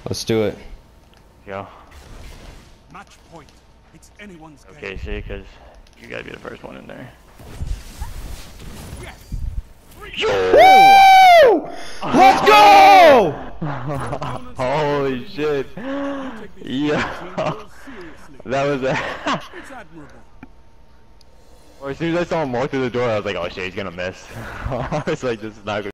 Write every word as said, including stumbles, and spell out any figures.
Let's do it. Yeah. Match point. It's anyone's game. Okay, see, because you gotta be the first one in there. Yes. Woo! Let's go! Holy shit. Yeah. That was a... It's admirable. Or as soon as I saw him walk through the door, I was like, oh shit, he's gonna miss. I was like, this is not good.